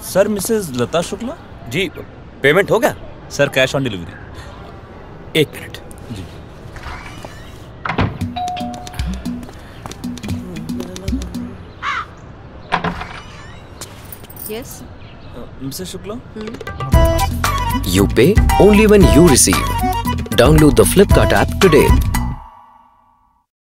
Sir Mrs Lata Shukla ji, payment हो गया? Sir cash on delivery. 1 minute जी। Yes. Mrs Shukla, You pay only when you receive. Download the Flipkart app today.